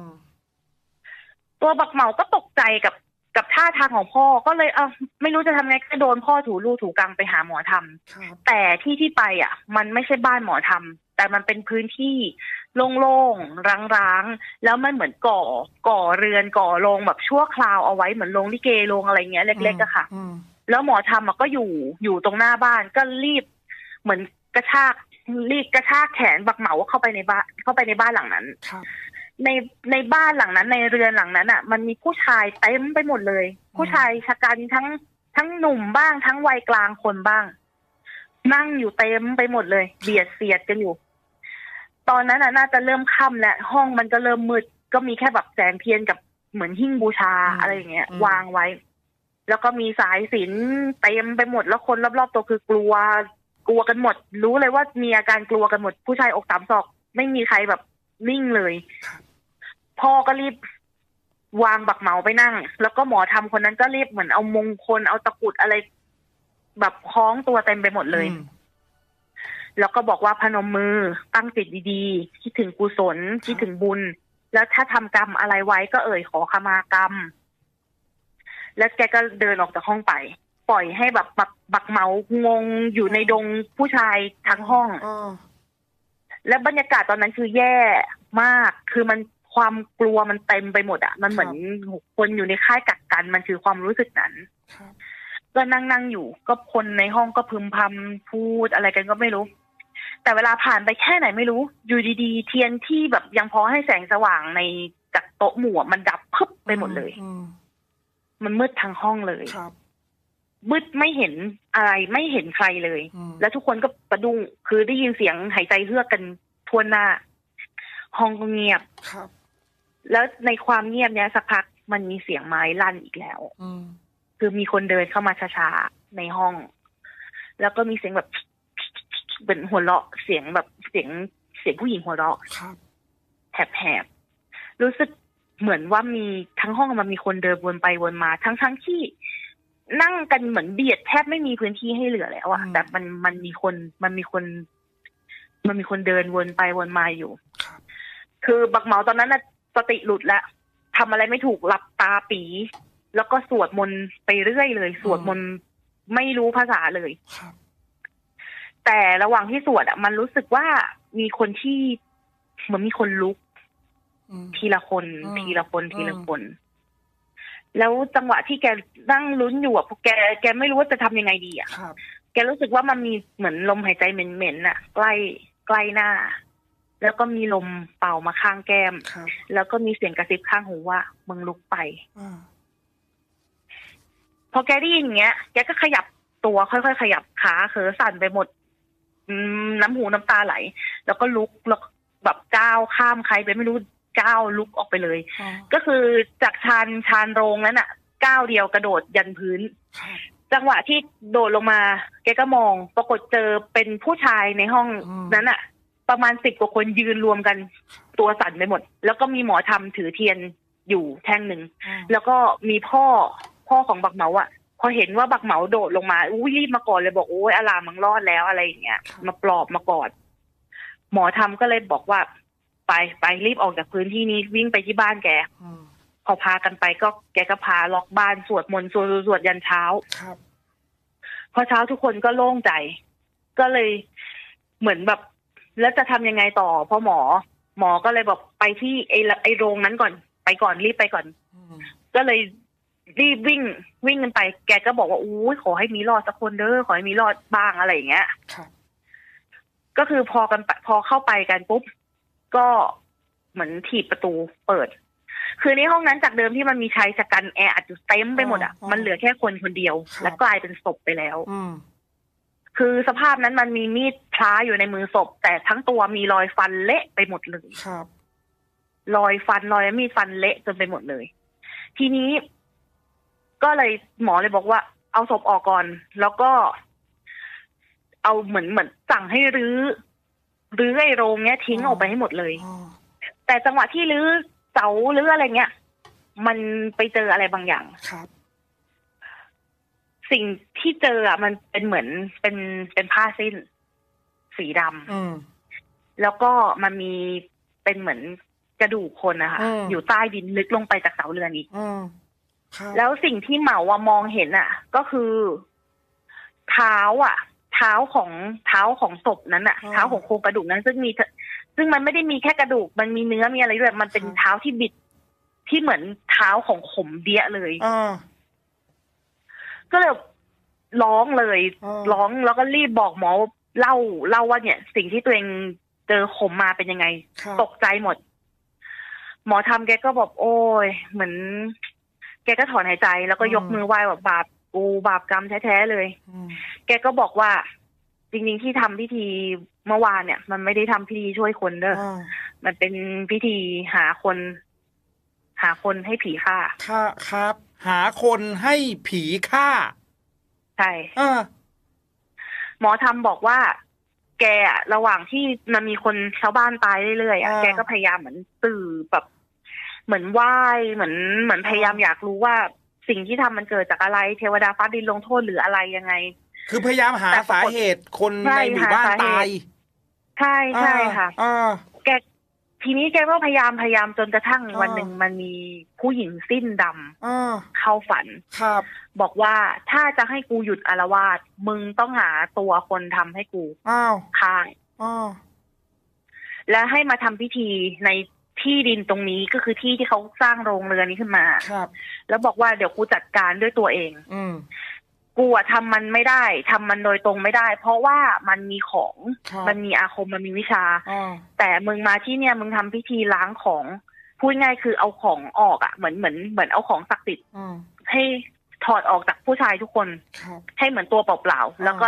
S3: ตัวบักเหมาก็ตกใจกับท่าทางของพ่อก็เลยไม่รู้จะทำไงก็โดนพ่อถูลู่ถูกังไปหาหมอทำแต่ที่ไปมันไม่ใช่บ้านหมอทำแต่มันเป็นพื้นที่โล่งๆร้างๆแล้วมันเหมือนก่อเรือนก่อโรงแบบชั่วคราวเอาไว้เหมือนโรงลิเกโรงอะไรเงี้ยเล็กๆอะค่ะแล้วหมอทำก็อยู่ตรงหน้าบ้านก็รีบเหมือนกระชากแขนบักเหมาเข้าไปในบ้านหลังนั้นในบ้านหลังนั้นในเรือนหลังนั้นมันมีผู้ชายเต็มไปหมดเลยผู้ชายชะกันทั้งหนุ่มบ้างทั้งวัยกลางคนบ้างนั่งอยู่เต็มไปหมดเลยเบียดเสียดกันอยู่ตอนนั้นน่าจะเริ่มค่ำแล้วห้องมันก็เริ่มมืดก็มีแค่แบบแสงเทียนกับเหมือนหิ้งบูชาอะไรอย่างเงี้ยวางไว้แล้วก็มีสายสิญจน์เต็มไปหมดแล้วคนรอบๆตัวคือกลัวกันหมดรู้เลยว่ามีอาการกลัวกันหมดผู้ชายอกสามศอกไม่มีใครแบบนิ่งเลยพ่อก็รีบวางบักเหมาไปนั่งแล้วก็หมอทำคนนั้นก็รีบเหมือนเอามงคลเอาตะกุดอะไรแบบคล้องตัวเต็มไปหมดเลยแล้วก็บอกว่าพนมมือตั้งจิตดีๆคิดถึงกุศลคิดถึงบุญแล้วถ้าทำกรรมอะไรไว้ก็เอ่ยขอขมากรรมแล้วแกก็เดินออกจากห้องไปปล่อยให้แบบบักเหมางงอยู่ในดงผู้ชายทั้งห้องและบรรยากาศตอนนั้นคือแย่มากคือมันความกลัวมันเต็มไปหมดมันเหมือนคนอยู่ในค่ายกักกันมันคือความรู้สึกนั้นก็นั่งอยู่ก็คนในห้องก็พึมพำพูดอะไรกันก็ไม่รู้แต่เวลาผ่านไปแค่ไหนไม่รู้อยู่ดีๆเทียนที่แบบยังพอให้แสงสว่างในจากโต๊ะหมู่มันดับพึบไปหมดเลยมันมืดทั้งห้องเลยมืดไม่เห็นอะไรไม่เห็นใครเลยแล้วทุกคนก็สะดุ้งคือได้ยินเสียงหายใจเฮือกกันทั่วหน้าห้องก็เงียบแล้วในความเงียบเนี้ยสักพักมันมีเสียงไม้ลั่นอีกแล้วคือมีคนเดินเข้ามาช้าๆในห้อง แล้วก็มีเสียงแบบเป็นหัวเราะเสียงแบบเสียงผู้หญิงหัวเราะแหบๆรู้สึกเหมือนว่ามีทั้งห้องมันมีคนเดินวนไปวนมาทั้งที่นั่งกันเหมือนเบียดแทบไม่มีพื้นที่ให้เหลือแล้วอะแต่มันมีคนเดินวนไปวนมาอยู่คือบักเหมาตอนนั้นน่ะสติหลุดแล้วทำอะไรไม่ถูกหลับตาปีแล้วก็สวดมนต์ไปเรื่อยเลยสวดมนต์ไม่รู้ภาษาเลยแต่ระหว่างที่สวดมันรู้สึกว่ามีคนที่เหมือนมีคนลุกทีละคนทีละคนทีละคนแล้วจังหวะที่แกนั่งลุ้นอยู่แกไม่รู้ว่าจะทำยังไงดีแกรู้สึกว่ามันมีเหมือนลมหายใจเหม็นๆใกล้หน้าแล้วก็มีลมเป่ามาข้างแก้มแล้วก็มีเสียงกระซิบข้างหูว่ามึงลุกไปพอแกได้ยินอย่างเงี้ยแกก็ขยับตัวค่อยๆขยับขาเขอสั่นไปหมดน้ำหูน้ำตาไหลแล้วก็ลุกแล้วแบบก้าวข้ามใครไปไม่รู้ก้าวลุกออกไปเลยก็คือจากชานโรงนั้นก้าวเดียวกระโดดยันพื้นจังหวะที่โดดลงมาแกก็มองปรากฏเจอเป็นผู้ชายในห้องนั้นประมาณ10 กว่าคนยืนรวมกันตัวสั่นไปหมดแล้วก็มีหมอธรรมถือเทียนอยู่แท่งหนึ่งแล้วก็มีพ่อของบักเหมาพอเห็นว่าบักเหมาโดดลงมารีบมาก่อนเลยบอกโอ้ยอาลามึงรอดแล้วอะไรอย่างเงี้ยมาปลอบมากอดหมอธรรมก็เลยบอกว่าไปรีบออกจากพื้นที่นี้วิ่งไปที่บ้านแกพอพากันไปก็แกก็พาล็อกบ้านสวดมนต์สวดยันเช้าพอเช้าทุกคนก็โล่งใจก็เลยเหมือนแบบแล้วจะทำยังไงต่อเพราะหมอก็เลยบอกไปที่ไอโรงนั้นก่อนไปก่อนรีบไปก่อนก็เลยรีบวิ่งกันไปแกก็บอกว่าอู้ขอให้มีรอดสักคนเด้อขอให้มีรอดบ้างอะไรอย่างเงี้ยก็คือพอเข้าไปกันปุ๊บก็เหมือนถีบประตูเปิดคือในห้องนั้นจากเดิมที่มันมีชายชะกันแออัดอยู่เต็มไปหมดมันเหลือแค่คนเดียวและกลายเป็นศพไปแล้วคือสภาพนั้นมันมีมีดพระอยู่ในมือศพแต่ทั้งตัวมีรอยฟันเละไปหมดเลยรอยมีดฟันเละจนไปหมดเลยทีนี้ก็เลยหมอเลยบอกว่าเอาศพออกก่อนแล้วก็เอาเหมือนสั่งให้รื้อไอ้โรงเนี้ยทิ้งออกไปให้หมดเลยแต่จังหวะที่รื้อเสารื้ออะไรเงี้ยมันไปเจออะไรบางอย่างสิ่งที่เจอมันเป็นเหมือนเป็นผ้าสิ้นสีดำแล้วก็มันมีเป็นเหมือนกระดูกคนนะคะอยู่ใต้ดินลึกลงไปจากเสาเรือนอีกแล้วสิ่งที่เหมามองเห็นก็คือเท้าของศพนั้นเท้าของโครงกระดูกนั้นซึ่งมันไม่ได้มีแค่กระดูกมันมีเนื้อมีอะไรด้วยมันเป็นเท้าที่บิดที่เหมือนเท้าของขมเดี้ยเลยก็เลยร้องเลยร้องแล้วก็รีบบอกหมอเล่าว่าเนี่ยสิ่งที่ตัวเองเจอขมมาเป็นยังไงตกใจหมดหมอทำแกก็บอกโอ้ยเหมือนแกก็ถอนหายใจแล้วก็ยกมือไหว้แบบบาปกรรมแท้ๆเลยแกก็บอกว่าจริงๆที่ทำพิธีเมื่อวานเนี่ยมันไม่ได้ทำพิธีช่วยคนเด้อมันเป็นพิธีหาคนให้ผีฆ่า
S2: ครับหาคนให้ผีฆ่า
S3: ใช่หมอทำบอกว่าแกระหว่างที่มันมีคนชาวบ้านตายเรื่อยๆแกก็พยายามเหมือนสื่อแบบเหมือนไหว้เหมือนพยายามอยากรู้ว่าสิ่งที่ทำมันเกิดจากอะไรเทวดาฟ้าดินลงโทษหรืออะไรยังไง
S2: คือพยายามหาสาเหตุคนในหมู่บ้านตาย
S3: ใช่ค่ะแกทีนี้แกก็พยายามจนกระทั่งวันหนึ่งมันมีผู้หญิงสิ้นดำเข้าฝันบอกว่าถ้าจะให้กูหยุดอาละวาดมึงต้องหาตัวคนทำให้กูฆ่าและให้มาทำพิธีในที่ดินตรงนี้ก็คือที่ที่เขาสร้างโรงเรือนนี้ขึ้นมาแล้วบอกว่าเดี๋ยวกูจัดการด้วยตัวเองกูทำมันไม่ได้ทำมันโดยตรงไม่ได้เพราะว่ามันมีของมันมีอาคมมันมีวิชาแต่มึงมาที่เนี่ยมึงทำพิธีล้างของพูดง่ายคือเอาของออกเหมือนเอาของศักดิ์สิทธิ์ให้ถอดออกจากผู้ชายทุกคนให้เหมือนตัวเปล่าๆแล้วก็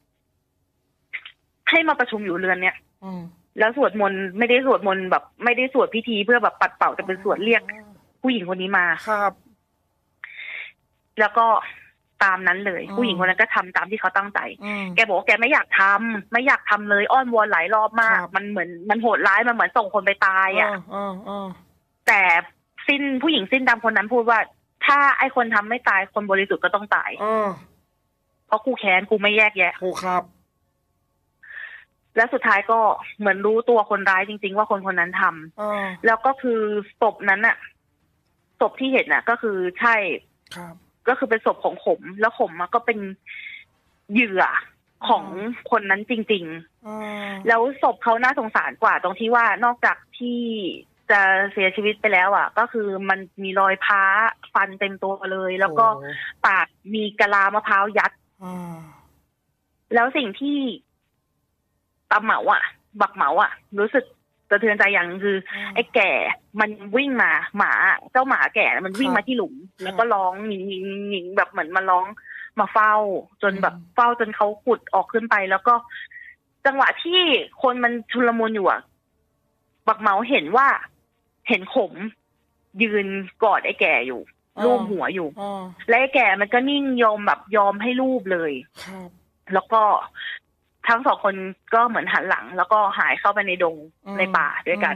S3: ให้มาประชุมอยู่เรือนเนี้ยแล้วสวดมนต์ไม่ได้สวดมนต์แบบไม่ได้สวดพิธีเพื่อแบบปัดเป่าแต่เป็นสวดเรียกผู้หญิงคนนี้มา
S2: ครับ
S3: แล้วก็ตามนั้นเลยผู้หญิงคนนั้นก็ทำตามที่เขาตั้งใจแกบอกว่าแกไม่อยากทำเลยอ้อนวอนหลายรอบมากมันเหมือนมันโหดร้ายมันเหมือนส่งคนไปตายแต่ผู้หญิงสิ้นดำคนนั้นพูดว่าถ้าไอ้คนทำไม่ตายคนบริสุทธิ์ก็ต้องตายเพราะกูแค้นกูไม่แยกแยะ
S2: ครับ
S3: แล้วสุดท้ายก็เหมือนรู้ตัวคนร้ายจริงๆว่าคนนั้นทำแล้วก็คือศพนั้นศพที่เห็นก็คือใช่
S2: ครับ
S3: ก็คือเป็นศพของขมแล้วขมก็เป็นเหยื่อของคนนั้นจริงๆแล้วศพเขาน่าสงสารกว่าตรงที่ว่านอกจากที่จะเสียชีวิตไปแล้วอ่ะก็คือมันมีรอยพ้าฟันเต็มตัวเลยแล้วก็ปากมีกะลามะพร้าวยัดแล้วสิ่งที่ตาเหมาอ่ะบักเหมาอ่ะรู้สึกสะเทือนใจอย่างคือไอ้แก่มันวิ่งมาหมาเจ้าหมาแก่มันวิ่งมาที่หลุมแล้วก็ร้องหนิงแบบเหมือนมาร้องมาเฝ้าจนแบบเฝ้าจนเขาขุดออกขึ้นไปแล้วก็จังหวะที่คนมันชุลมุนอยู่อ่ะบักเหมาเห็นว่าเห็นขมยืนกอดไอ้แก่อยู่ลูบหัวอยู่และไอ้แก่มันก็นิ่งยอมแบบยอมให้ลูบเลยแล้วก็ทั้งสองคนก็เหมือนหันหลังแล้วก็หายเข้าไปในดงในป่าด้วยกัน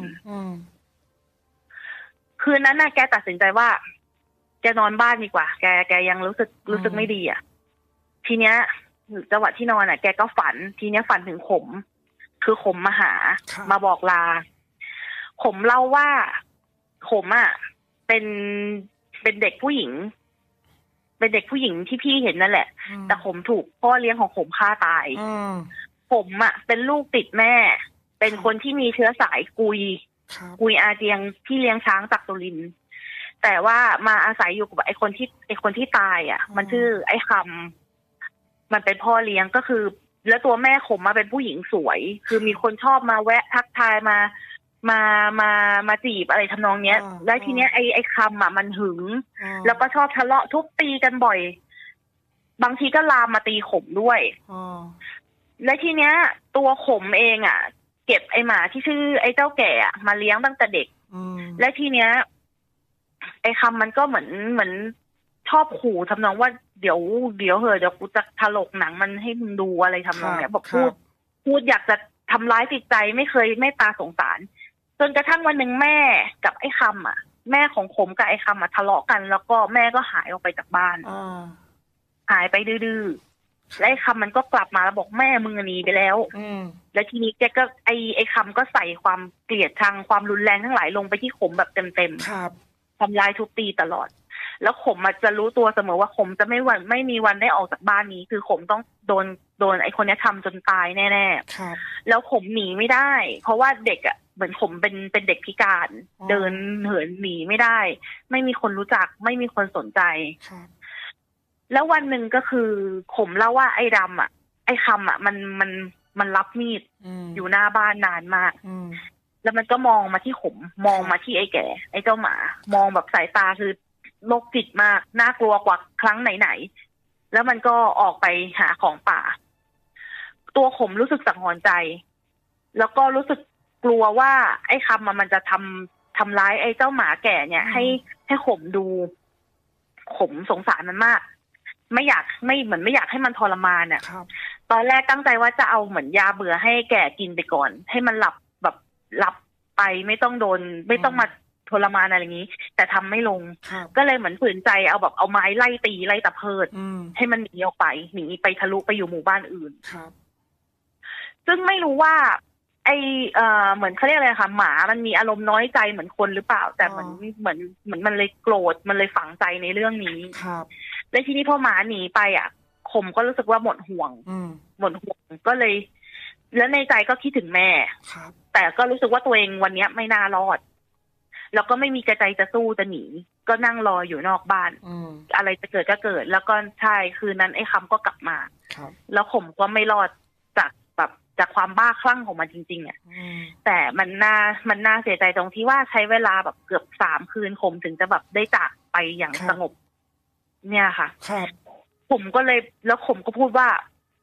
S3: คืนนั้นน่ะแกตัดสินใจว่าแกนอนบ้านดีกว่าแกยังรู้สึกไม่ดีอ่ะทีเนี้ยจังหวะที่นอนอ่ะแกก็ฝันทีเนี้ยฝันถึงขมคือขมมาหามาบอกลาขมเล่าว่าขมอ่ะเป็นเด็กผู้หญิงเป็นเด็กผู้หญิงที่พี่เห็นนั่นแหละแต่ขมถูกพ่อเลี้ยงของขมฆ่าตายขมอ่ะเป็นลูกติดแม่เป็นคนที่มีเชื้อสายกุยอาเจียงพี่เลี้ยงช้างจากสุรินทร์แต่ว่ามาอาศัยอยู่กับไอ้คนที่ตายอ่ะมันชื่อไอ้คำมันเป็นพ่อเลี้ยงก็คือแล้วตัวแม่ขมมาเป็นผู้หญิงสวยคือมีคนชอบมาแวะทักทายมาจีบอะไรทำนองเนี้ยแล้วทีเนี้ยไอ้คำอ่ะมันหึงแล้วก็ชอบทะเลาะทุบตีกันบ่อยบางทีก็ลามมาตีขมด้วยและทีเนี้ยตัวขมเองอ่ะเก็บไอ้หมาที่ชื่อไอ้เจ้าแก่อ่ะมาเลี้ยงตั้งแต่เด็กและทีเนี้ยไอ้คำมันก็เหมือนชอบขู่ทำนองว่าเดี๋ยวเดี๋ยวกูจะถลกหนังมันให้มึงดูอะไรทำนองเนี้ยบอกพูดอยากจะทำร้ายจิตใจไม่เคยเมตตาสงสารจนกระทั่งวันหนึ่งแม่กับไอ้คำอ่ะแม่ของขมกับไอ้คำอ่ะทะเลาะกันแล้วก็แม่ก็หายออกไปจากบ้านหายไปดื้อๆและไอ้คำมันก็กลับมาแล้วบอกแม่มึงหนีไปแล้วแล้วทีนี้แกก็ไอ้คำก็ใส่ความเกลียดชังความรุนแรงทั้งหลายลงไปที่ขมแบบเต็มๆทำลายทุบตีตลอดแล้วขมมันจะรู้ตัวเสมอว่าขมจะไม่มีวันได้ออกจากบ้านนี้คือขมต้องโดนไอ้คนนี้ทำจนตายแน่ๆแล้วขมหนีไม่ได้เพราะว่าเด็กอ่ะเหมือนขมเป็นเด็กพิการเดินเหินหนีไม่ได้ไม่มีคนรู้จักไม่มีคนสนใจแล้ววันหนึ่งก็คือขมเล่าว่าไอ้ดำอ่ะไอ้คำอ่ะมันรับมีดอยู่หน้าบ้านนานมากแล้วมันก็มองมาที่ขมมองมาที่ไอ้แก่ไอ้เจ้าหมามองแบบสายตาคือโรคจิตมากน่ากลัวกว่าครั้งไหนๆแล้วมันก็ออกไปหาของป่าตัวขมรู้สึกสังหรณ์ใจแล้วก็รู้สึกกลัวว่าไอ้คำมันจะทำร้ายไอ้เจ้าหมาแก่เนี่ยให้ขมดูขมสงสารมันมากไม่อยากให้มันทรมานอ่ะตอนแรกตั้งใจว่าจะเอาเหมือนยาเบื่อให้แก่กินไปก่อนให้มันหลับไปไม่ต้องมาทรมานอะไรอย่างนี้แต่ทำไม่ลงก็เลยเหมือนฝืนใจเอาไม้ไล่ตีไล่ตะเพิดให้มันหนีออกไปหนีไปทะลุไปอยู่หมู่บ้านอื่นซึ่งไม่รู้ว่าเหมือนเขาเรียกอะไรค่ะหมามันมีอารมณ์น้อยใจเหมือนคนหรือเปล่าแต่เหมือนมันเลยโกรธมันเลยฝังใจในเรื่องนี้และทีนี้พอหมาหนีไปอ่ะขมก็รู้สึกว่าหมดห่วงก็เลยแล้วในใจก็คิดถึงแม่แต่ก็รู้สึกว่าตัวเองวันนี้ไม่น่ารอดแล้วก็ไม่มีกระใจจะสู้จะหนีก็นั่งรออยู่นอกบ้านอะไรจะเกิดก็เกิดแล้วก็ใช่คืนนั้นไอ้คำก็กลับมาแล้วขมก็ไม่รอดจากความบ้าคลั่งของมันจริงๆอ่ะแต่มันน่าเสียใจตรงที่ว่าใช้เวลาแบบเกือบ3 คืนขมถึงจะแบบได้จากไปอย่างสงบเนี่ยค่ะผมก็เลยแล้วขมก็พูดว่า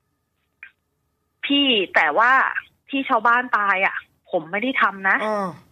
S3: พี่แต่ว่าที่ชาวบ้านตายอ่ะผมไม่ได้ทำนะ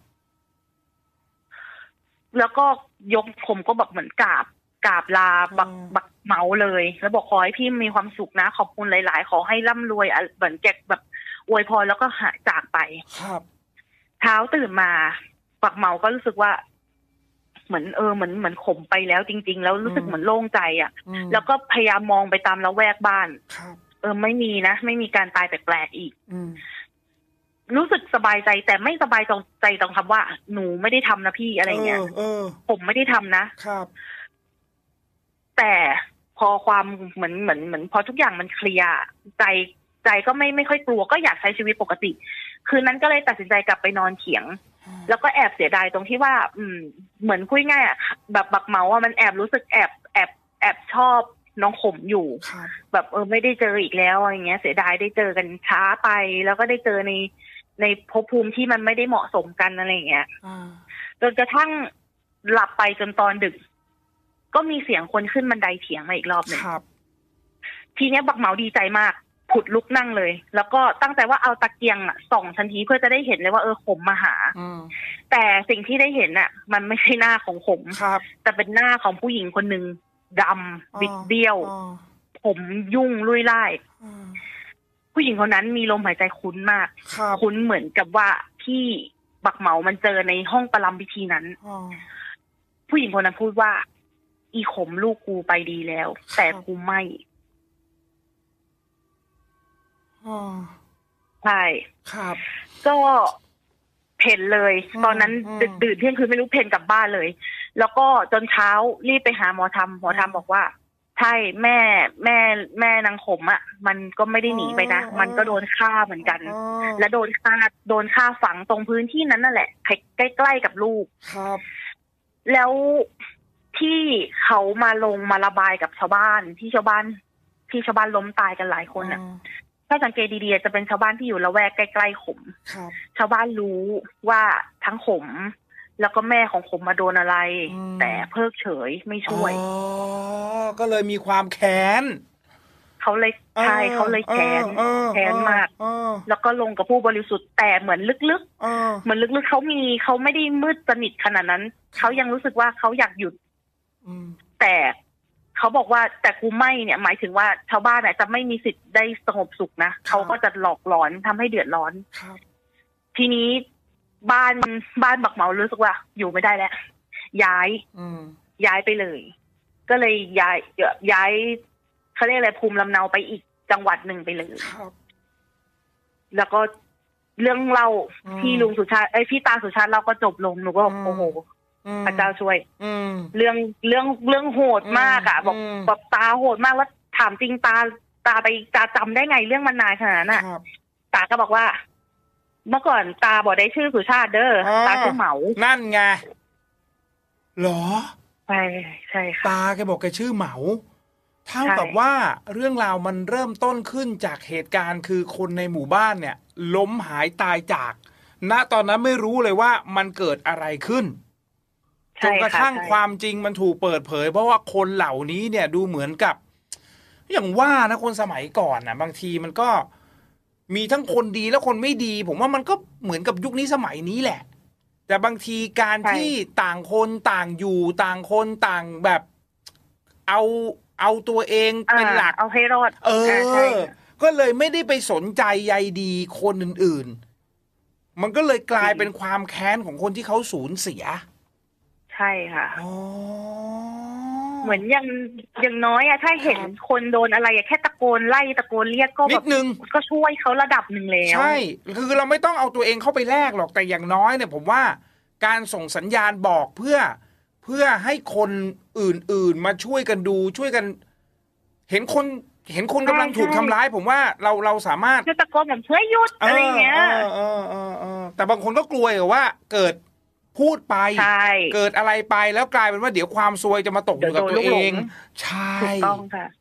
S3: แล้วก็ยกผมก็แบบเหมือนกราบลาบักเมาเลยแล้วบอกขอให้พี่มีความสุขนะขอบคุณหลายๆขอให้ร่ำรวยเหมือนแกแบบอวยพรแล้วก็หายจากไปเช้าตื่นมาบักเมาก็รู้สึกว่าเหมือนขมไปแล้วจริงๆแล้วรู้สึกเหมือนโล่งใจอ่ะแล้วก็พยายามมองไปตามละแวกบ้านไม่มีนะไม่มีการตายแปลกๆอีกรู้สึกสบายใจแต่ไม่สบายใจตรงคำว่าหนูไม่ได้ทำนะพี่อะไรเงี้ยผมไม่ได้ทำนะครับแต่พอความเหมือนพอทุกอย่างมันเคลียร์ใจก็ไม่ค่อยกลัวก็อยากใช้ชีวิตปกติคืนนั้นก็เลยตัดสินใจกลับไปนอนเถียงแล้วก็แอบเสียดายตรงที่ว่าเหมือนคุยง่ายอ่ะแบบบักเมาอ่ะมันแอบรู้สึกแอบชอบน้องขมอยู่แบบไม่ได้เจออีกแล้วอะไรเงี้ยเสียดายได้เจอกันช้าไปแล้วก็ได้เจอในภพภูมิที่มันไม่ได้เหมาะสมกันอะไรเงี้ยจนกระทั่งหลับไปจนตอนดึกก็มีเสียงคนขึ้นบันไดเถียงมาอีกรอบหนึ่งทีเนี้ยบักเมาดีใจมากผุดลุกนั่งเลยแล้วก็ตั้งใจว่าเอาตะเกียงส่องทันทีเพื่อจะได้เห็นเลยว่าขมมาหาแต่สิ่งที่ได้เห็นมันไม่ใช่หน้าของขมแต่เป็นหน้าของผู้หญิงคนหนึ่งดำบิดเบี้ยวผมยุ่งลุยไล่ผู้หญิงคนนั้นมีลมหายใจคุ้นมากคุ้นเหมือนกับว่าที่บักเหมามันเจอในห้องประลัมพิธีนั้นผู้หญิงคนนั้นพูดว่าอีขมลูกกูไปดีแล้วแต่กูไม่ใช่
S2: ครับ
S3: ก็เพ่นเลยตอนนั้นดื่นเที่ยงคืนไม่รู้เพ่นกลับบ้านเลยแล้วก็จนเช้ารีบไปหาหมอทำบอกว่าใช่แม่นางขมมันก็ไม่ได้หนีไปนะมันก็โดนฆ่าเหมือนกันและโดนฆ่าฝังตรงพื้นที่นั้นนั่นแหละใกล้ๆกับลูก
S2: ครับ
S3: แล้วที่เขามาระบายกับชาวบ้านที่ชาวบ้านล้มตายกันหลายคนถ้าสังเกตดีๆจะเป็นชาวบ้านที่อยู่ละแวกใกล้ๆขมชาวบ้านรู้ว่าทั้งขมแล้วก็แม่ของขมมาโดนอะไรแต่เพิกเฉยไม่ช่วย
S2: ก็เลยมีความแค้น
S3: เขาเลยแค้นมากแล้วก็ลงกับผู้บริสุทธิ์แต่เหมือนลึกๆเขาไม่ได้มืดสนิทขนาดนั้นเขายังรู้สึกว่าเขาอยากหยุดแต่เขาบอกว่าแต่กูไม่เนี่ยหมายถึงว่าชาวบ้านจะไม่มีสิทธิ์ได้สงบสุขนะเขาก็จะหลอกหลอนทำให้เดือดร้อนทีนี้บ้านบักเหมารู้สึกว่าอยู่ไม่ได้แล้วย้ายไปเลยก็เลยย้ายเขาเรียกอะไรภูมิลำเนาไปอีกจังหวัดหนึ่งไปเลยแล้วก็เรื่องเล่าที่ลุงสุชาติพี่ตาสุชาติเราก็จบลงหนูก็โอ้โหพระเจ้าช่วยเรื่องโหดมากบอกตาโหดมากแล้วถามจริงตาไปจำได้ไงเรื่องมันนานขนาดนั้นตาก็บอกว่าเมื่อก่อนตาบอกได้ชื่อสุชาติเด้อตาชื่อเหมา
S2: นั่นไงหรอ
S3: ใช่ค่ะ
S2: ตาแกบอกแกชื่อเหมาเท่ากับว่าเรื่องราวมันเริ่มต้นขึ้นจากเหตุการณ์คือคนในหมู่บ้านเนี่ยล้มหายตายจากณตอนนั้นไม่รู้เลยว่ามันเกิดอะไรขึ้นจนกระทั่งความจริงมันถูกเปิดเผยเพราะว่าคนเหล่านี้เนี่ยดูเหมือนกับอย่างว่านะคนสมัยก่อนนะบางทีมันก็มีทั้งคนดีและคนไม่ดีผมว่ามันก็เหมือนกับยุคนี้สมัยนี้แหละแต่บางทีการที่ต่างคนต่างอยู่ต่างคนต่างแบบเอาตัวเองเป็นหลัก
S3: เอาให้รอด
S2: ก็เลยไม่ได้ไปสนใจใยดีคนอื่นๆมันก็เลยกลายเป็นความแค้นของคนที่เขาสูญเสีย
S3: ใช่ค่ะเหมือนอย่างน้อยถ้าเห็นคนโดนอะไรแค่ตะโกนไล่ตะโกนเรียกก็แบบก็ช่วยเขาระดับหนึ่งแล้ว
S2: ใช่คือเราไม่ต้องเอาตัวเองเข้าไปแลกหรอกแต่อย่างน้อยเนี่ยผมว่าการส่งสัญญาณบอกเพื่อให้คนอื่นๆมาช่วยกันดูช่วยกันเห็นคนกำลังถูกทำร้ายผมว่าเราสามารถ
S3: ตะโกนแบบช่วยหยุดอะไรเงี้ย
S2: แต่บางคนก็กลัวว่าเกิดพูดไปเกิดอะไรไปแล้วกลายเป็นว่าเดี๋ยวความซวยจะมาตกอยู่กับตัวเองใช่
S3: ถูกต้องค่ะ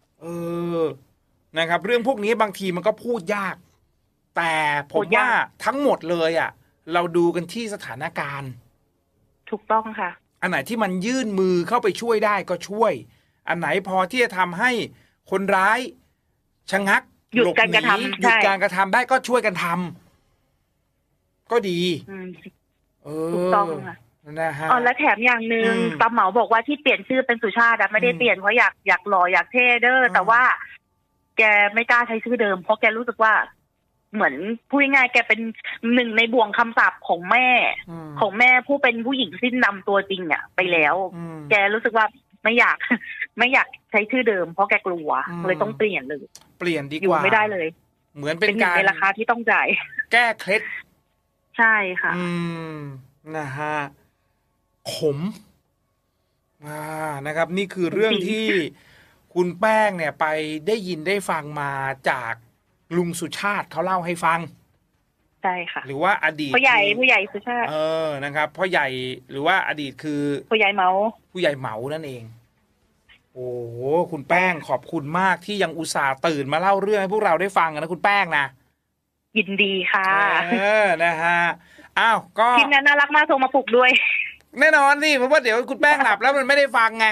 S2: นะครับเรื่องพวกนี้บางทีมันก็พูดยากแต่ผมว่าทั้งหมดเลยเราดูกันที่สถานการณ์
S3: ถูกต้องค่ะ
S2: อันไหนที่มันยื่นมือเข้าไปช่วยได้ก็ช่วยอันไหนพอที่จะทำให้คนร้ายชะงัก
S3: หยุดการกระทำ
S2: หยุดการกระทำได้ก็ช่วยกันทำก็ดี
S3: ถูกต้องค่ะนะฮะและแถมอย่างหนึ่งตาเหมาบอกว่าที่เปลี่ยนชื่อเป็นสุชาติไม่ได้เปลี่ยนเพราะอยากหล่ออยากเท่เด้อแต่ว่าแกไม่กล้าใช้ชื่อเดิมเพราะแกรู้สึกว่าเหมือนพูดง่ายๆแกเป็นหนึ่งในบ่วงคำสาปของแม่ผู้เป็นผู้หญิงสิ้นนำตัวจริงไปแล้วแกรู้สึกว่าไม่อยากใช้ชื่อเดิมเพราะแกกลัวเลยต้องเปลี่ยนเลย
S2: เปลี่ยนดีกว่า
S3: อยู่ไม่ได้เลย
S2: เหมือนเป็นการ
S3: ในราคาที่ต้องจ่าย
S2: แก้เคล็ด
S3: ใช่ค่ะ
S2: นะฮะขมนะครับนี่คือเรื่องที่คุณแป้งเนี่ยไปได้ยินได้ฟังมาจากลุงสุชาติเขาเล่าให้ฟัง
S3: ใช่ค่ะ
S2: หรือว่าอดีต
S3: ผู้ใหญ่สุชาติ
S2: นะครับพ่อใหญ่หรือว่าอดีตคือ
S3: ผู้ใหญ่เหมา
S2: นั่นเองโอ้คุณแป้งขอบคุณมากที่ยังอุตส่าห์ตื่นมาเล่าเรื่องให้พวกเราได้ฟังนะคุณแป้งนะ
S3: ยินดีค่ะ
S2: นะฮะอ้าวก็
S3: ทีมนั้นน่ารักมากโทรมาปลุกด้วย
S2: แน่นอนสิเพราะว่าเดี๋ยวคุณแป้งหลับแล้วมันไม่ได้ฟังไง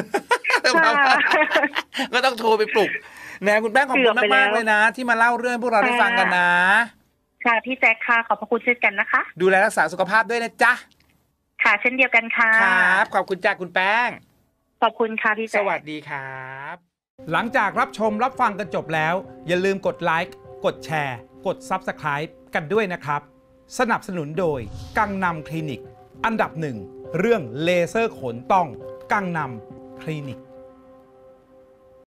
S2: ก็ต้องโทรไปปลุกนะคุณแป้งขอบคุณมากๆเลยนะที่มาเล่าเรื่องพวกเราได้ฟังกันนะ
S3: ค่ะพี่แจ็คค่ะขอบพระคุณเช่นกันนะคะ
S2: ดูแลรักษาสุขภาพด้วยนะจ๊ะ
S3: ค่ะเช่นเดียวกันค่ะ
S2: ครับขอบคุณจ้าคุณแป้ง
S3: ขอบคุณค่ะพี่แจ็ค
S2: สวัสดีครับ
S1: หลังจากรับชมรับฟังกันจบแล้วอย่าลืมกดไลค์กดแชร์กด Subscribe กันด้วยนะครับสนับสนุนโดยกังนำคลินิกอันดับ 1 เรื่องเลเซอร์ขนต้องกังนำคลินิก